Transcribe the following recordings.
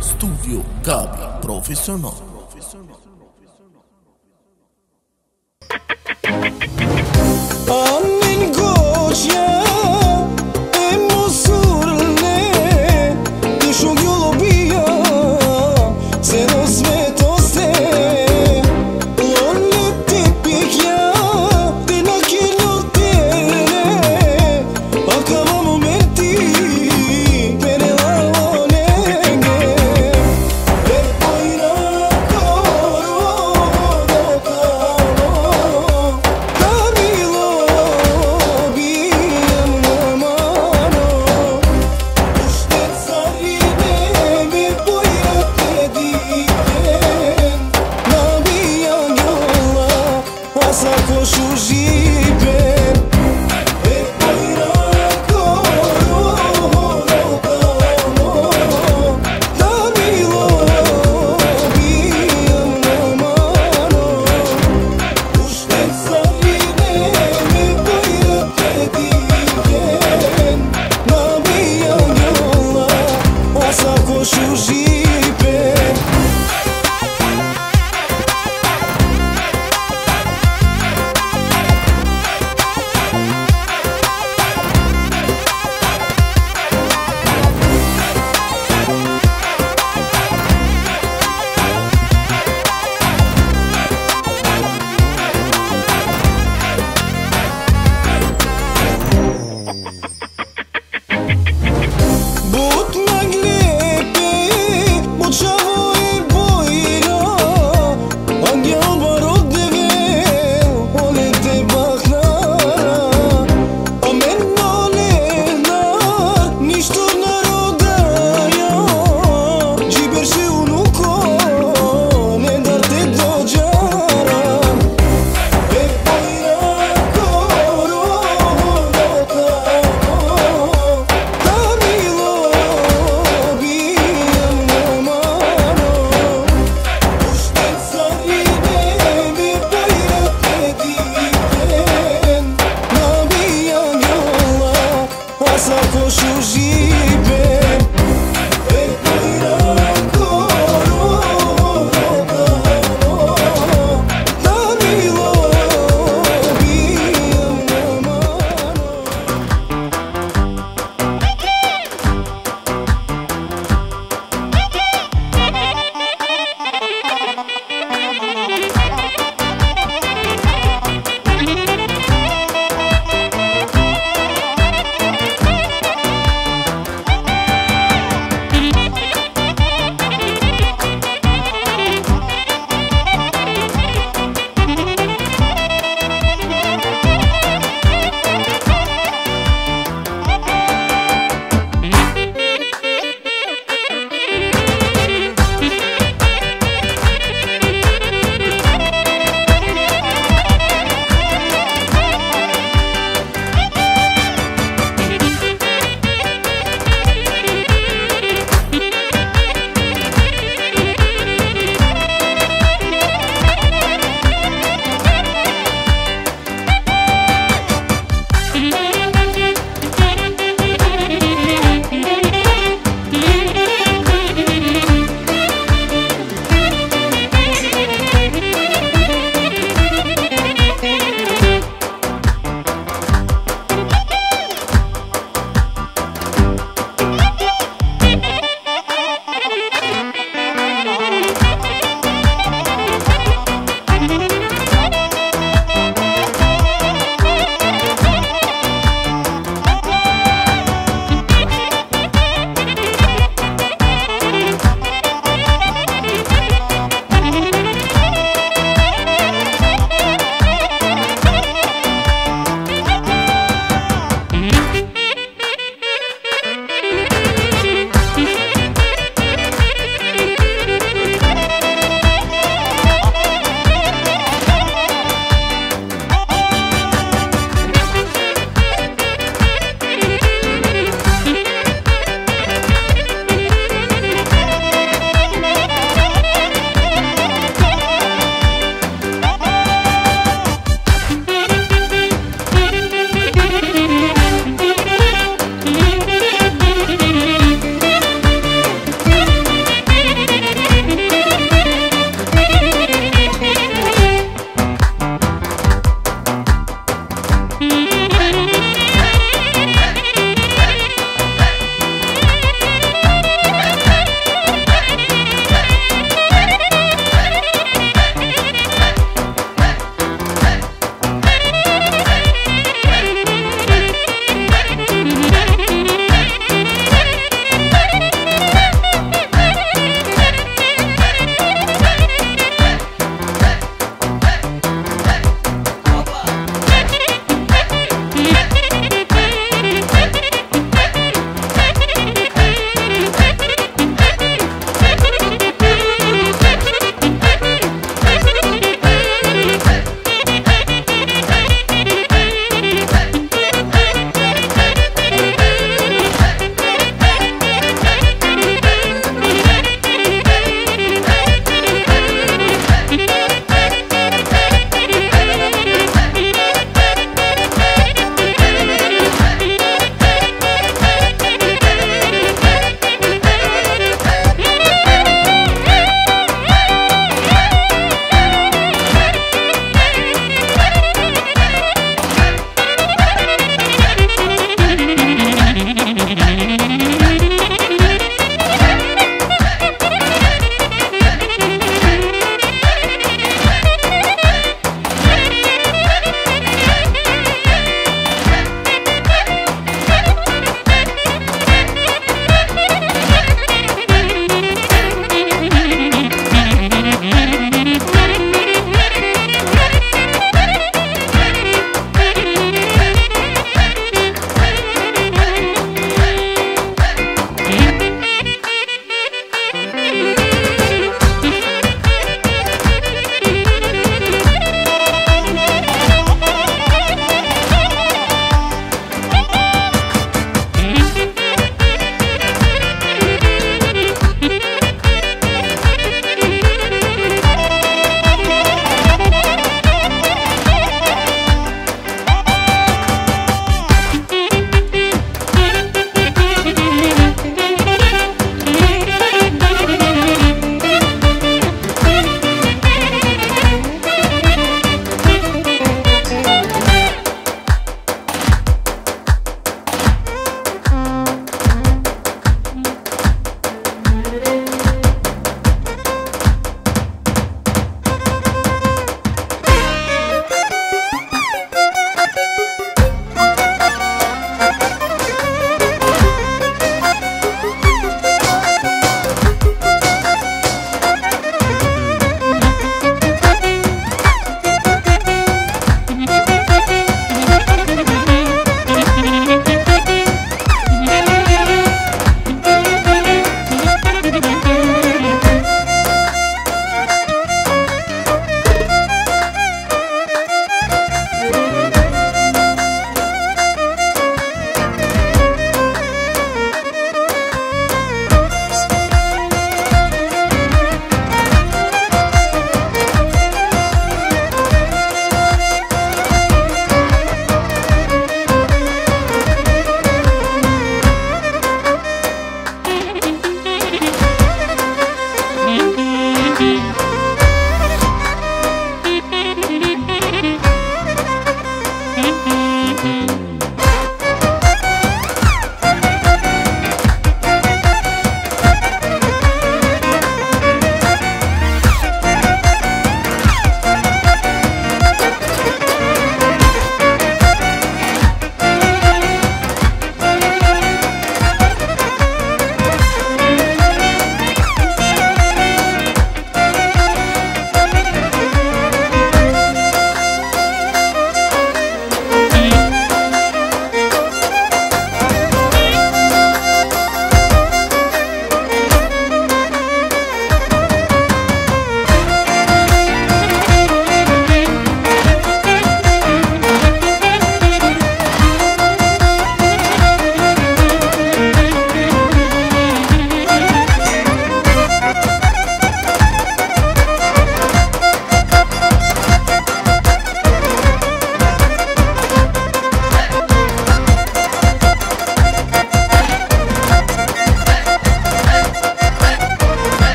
Studio Gabi Professional. Annen goqja e mosurne Ti shugju lobija Se no svetoste Lone ti pikja Ti na kilo tere A kama momenti Pere la lonege E poi raccordo do cavo Camilo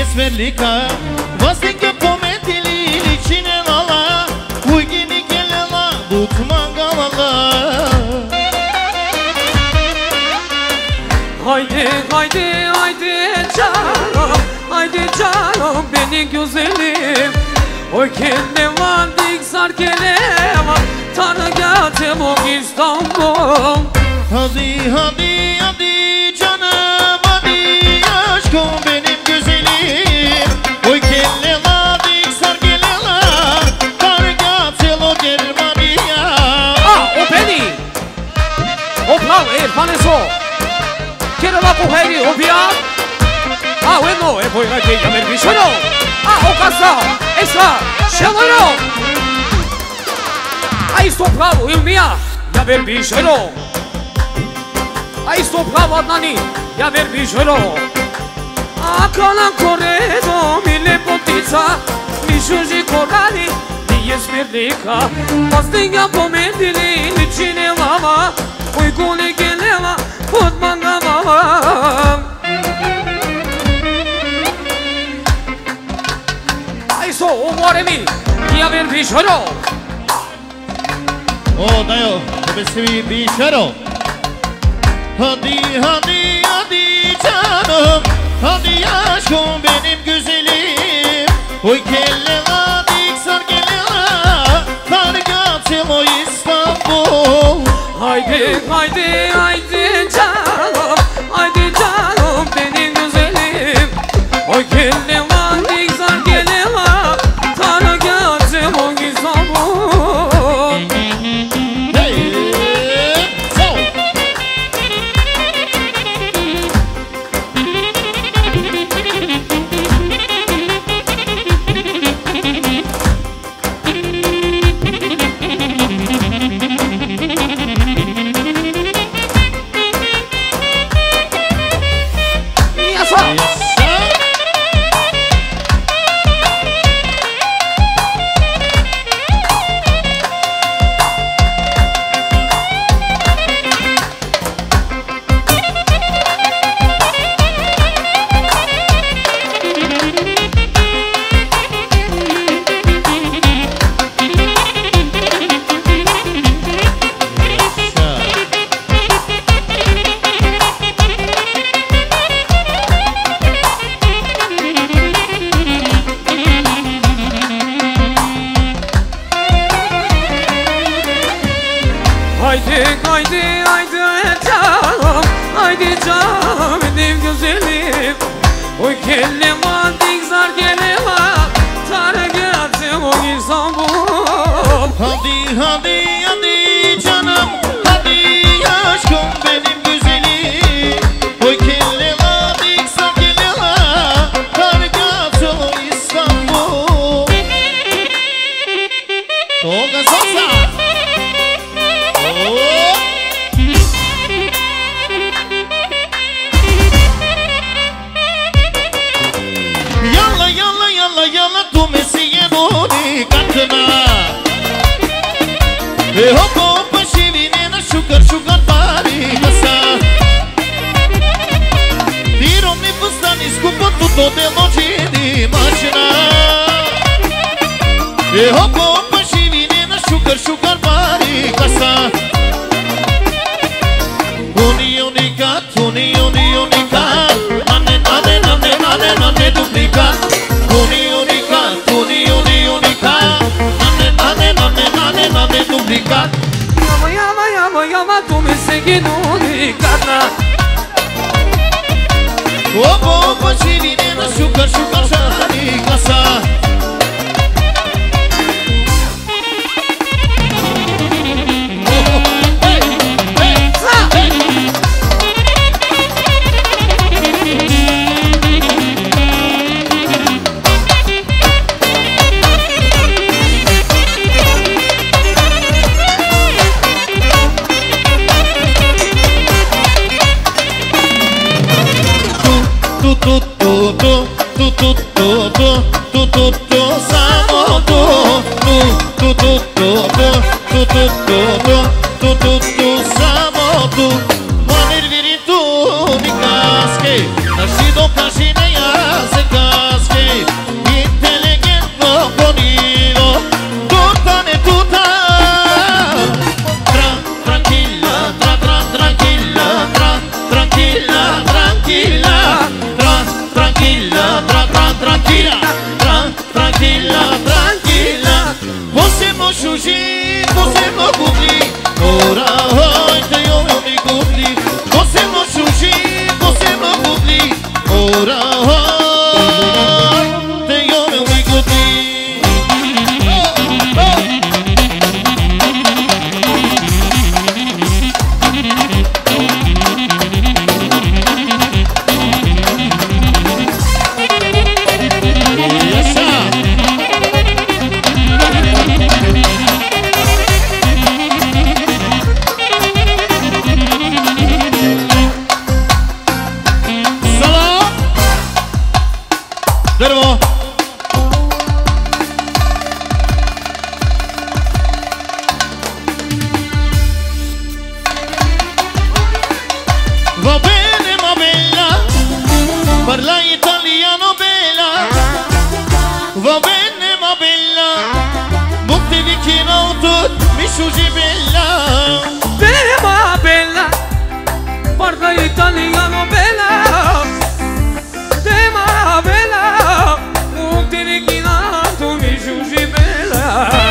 Smerlika, vastinga pometili ličine lala, ujgini kelela, butmanga lala. Haydi haydi haydi canım, haydi canım benim güzelim. Oy kelle var diksar kelle var, tanı geldim o İstanbul. Hadi hadi hadi canım, hadi aşkım benim güzelim. Oy kelle var diksar kelle var, tanı geldim o Germania. Ah, o beni. O plan, paneso. Quiero la mujer o bien. Ah, bueno, voy a que ya me visiono. Ah, o casa, esa, chelero. Ahí estou bravo, il mia, ya ver visiono. Ahí estou bravo, Adnani, ya ver visiono. Acá la corredo, mi lepotica, mi giugi corali, mi esmerlica. Pastinga pomendili, mi cinema, ui gule gelema, put mangama. Aiso, umore mi, ya ver visiono. Oh dayo, tebe sevi bicharo. Hadi hadi hadi canım, hadi aşkım benim güzelim. Oy kelle la diksar kelle la, targatim o İstanbul. Haydi haydi haydi canım, haydi canım benim güzelim. Oy kelle var dikzar kelle var, tanı geldim o İstanbul. Hey, so. Haydi haydi haydi canım, haydi canım benim güzelim. Oy kelle var dikzar kelle var, tanı geldim o İstanbul. Hadi hadi hadi canım, hadi aşkım benim güzelim. Oy kelle la diksar kelle la, targatim o İstanbul. Toga salsa. Yalla yalla yalla yalla tu me siguiendo di cantana. Hop hop shivinena sugar sugar pari kasa. Tiro mi bustani scupo tutto dell'oggi di macina. Hop hop shivinena sugar sugar pari kasa. Unicat, unicat, nane nane nane nane nane duplicat. Unicat, unicat, nane nane nane nane nane duplicat. Yama yama yama yama tu me seguindo di carna. Hop hop shivinena sugar sugar pari kasa. Tu tu tu tu tu tu tu tu tu tu tu parla italiano bella, va bene ma bella, butti vicino tutto, mi scusi bella. Tema bella, parla italiano bella, tema bella, butti vicino tutto, mi scusi bella.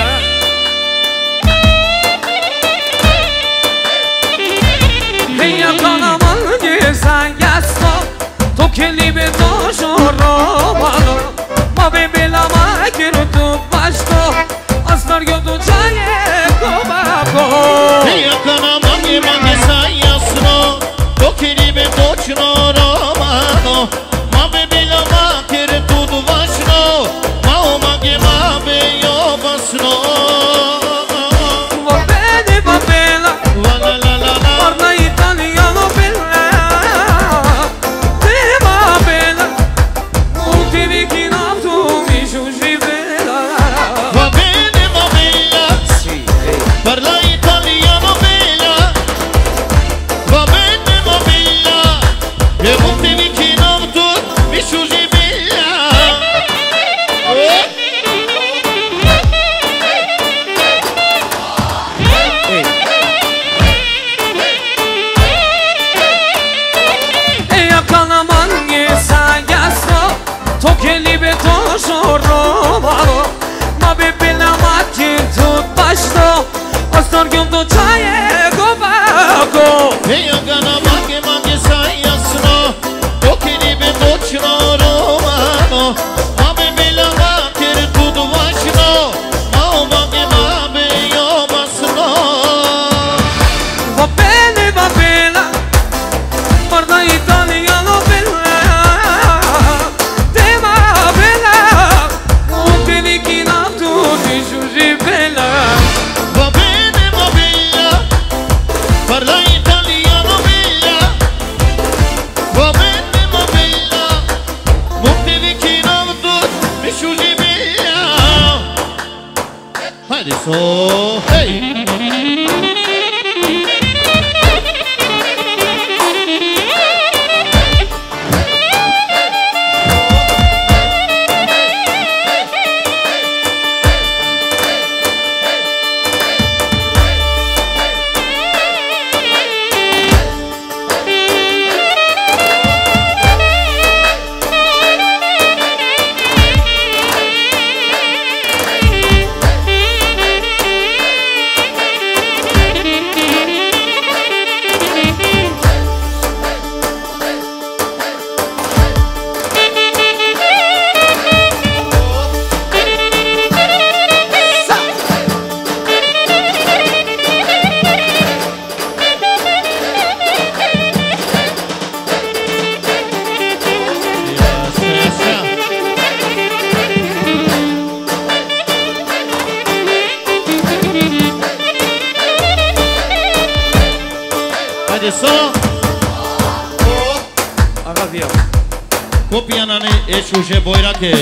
Ella kanaman gezan yasto, toke libe doşo romano, ma bebela ma kirtu pasto, astar gödu çaye komako. Ella kanaman gezan yasto, toke libe doşo romano, ma bebela ma kirtu pasto, ma o ma ge ma be yo basno. Va bene va bella, La la la la la. parla italiano bella, tema bella, butti vicino tu mi scusi bella. Va bene ma bella, Sì, parla italiano bella, va bene ma bella, e butti vicino tu, mi scusi bella. Ella kanaman gezan yasto, toke libe doşo romano, ma bebela ma kirtu pasto, astar gödu çaye komako. Ella gana manche sai asno, tocchi di bedocino romano, ma bella ma che tutto vasno, ma o manche ma be io basno. Va bene va bella, parla italiano bella, tema bella, butti vicino tu mi scusi bella. Va bene ma bella, parla italiano bella, va bene ma bella, butti vicino tu, mi scusi bella. Adesso, hey! Adesso Aga copianane e şuşe boyrake.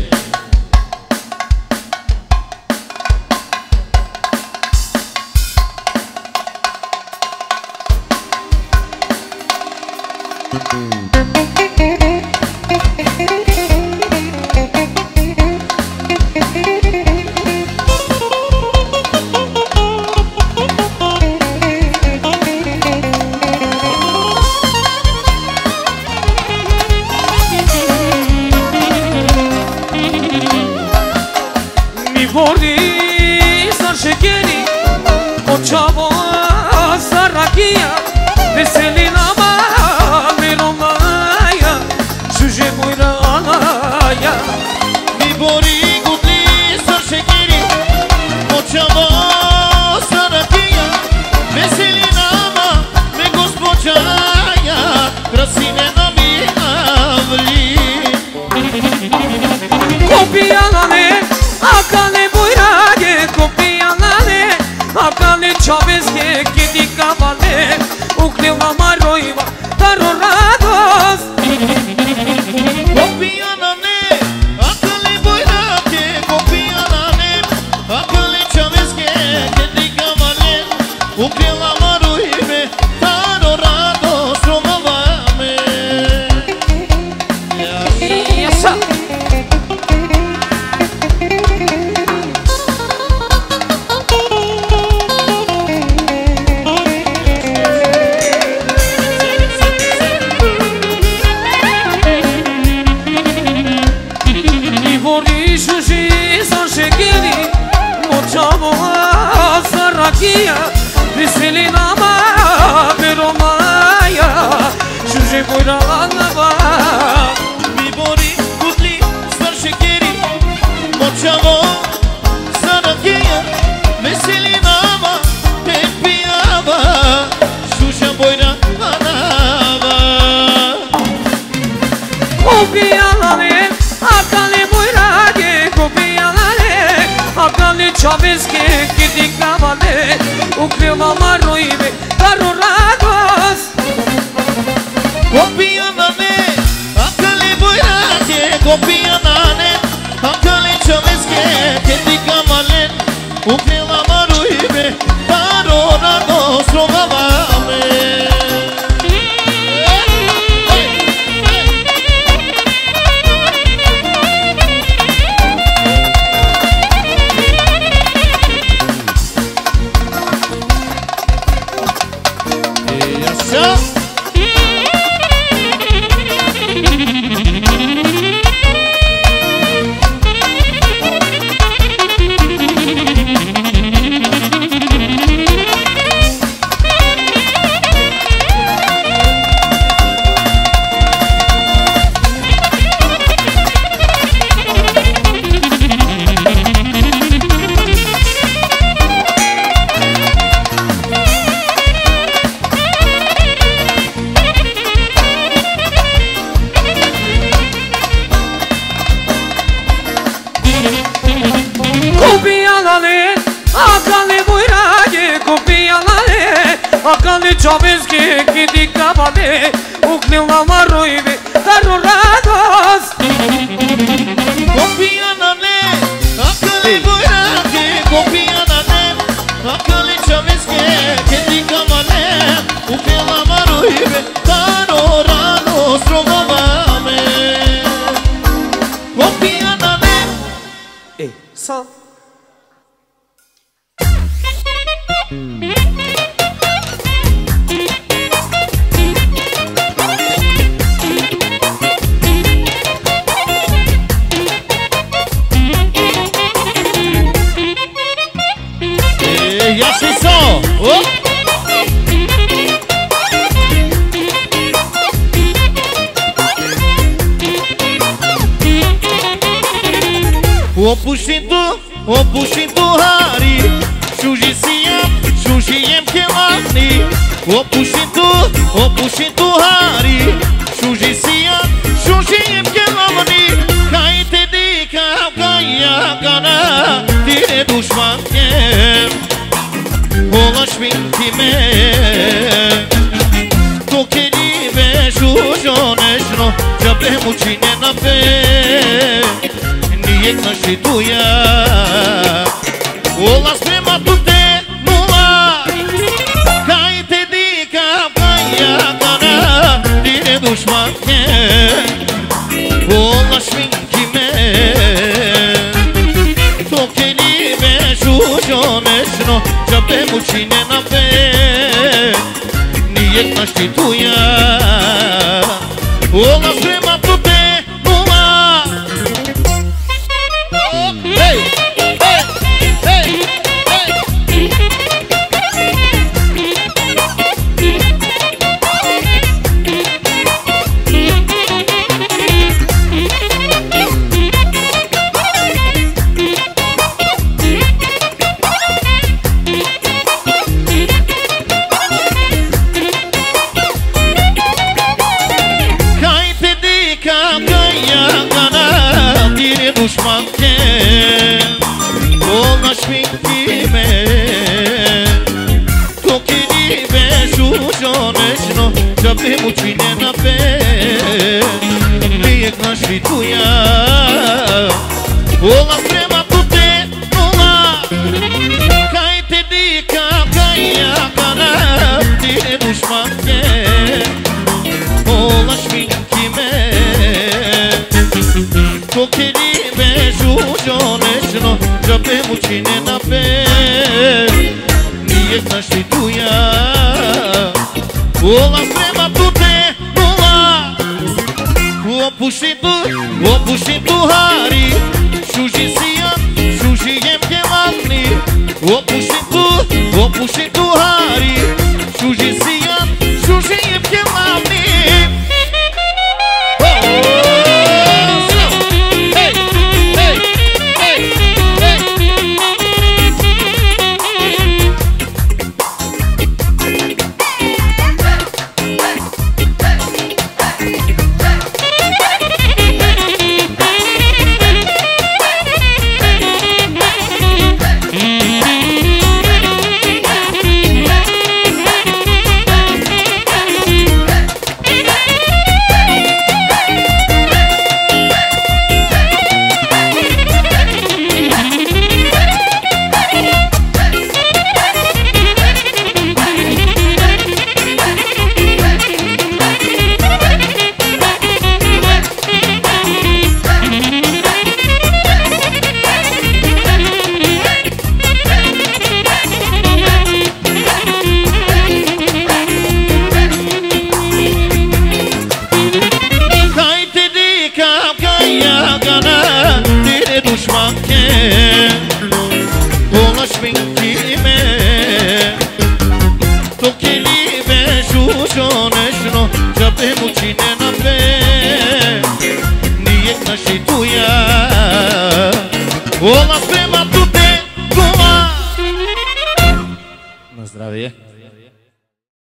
Vordi sar şekeri, o çavo sarrakia, veselina ma veromaya, şuje boyra alaya. Mi bori gutli sar şekeri, moçava sarakia, veselina ma me gospođaja, krasine na mi avli. Kopiyalane, akane boyrage, kopiyalane, akane çavezge, kedi kavale, ukleva marojva, taro rados. Copianane, akale boyrake, copianane, akale çavezge, kedi kavale, ukleva marojve, taro rados romavame. čoveske kidi kavale ukrila marojve daru radost Kopijane, akale bojrake Kopijane, akale čoveske kidi kavale ukrila marojve daru radost Rogavame Akali čoveske kidi kavale ukrila marojve daru radost Kopijane, akale bojrake Kopijane, akale čoveske kidi kavale ukrila marojve daru radost Rogavame Kopijane Sam Ja se so, opușindu hari Șușiem chelani Opușindu hari Șușiem chelani Kai te dica Kaya kana Tine dușman kem Olaš vinkime To kerive žužonečno Džabe mučine na pe Nijek naši tuja Olas prema tute nula Kaj te dika Kaja kana Tine dušman kem Olaš vinkime To kerive žužonečno Džabe mučine na pe Nijek naši tuja Olas prema tute nula Hej, hej, hej, hej Dușman kem Olaš vinkime To kerive žužonečno Džabe mučine na pe Nijek naši tuja Olas prema tute nula Kaj te dika Kaja kana Tine dušman kem Olaš vinkime To kerive žužonečno Džabe mučine na pe Nijek naši tuja Olas prema tute nula Opušindu hari Šužijem kelani Opušindu hari Šužijem kelani Tu che li vedi giù, giù, nessuno, già per mucine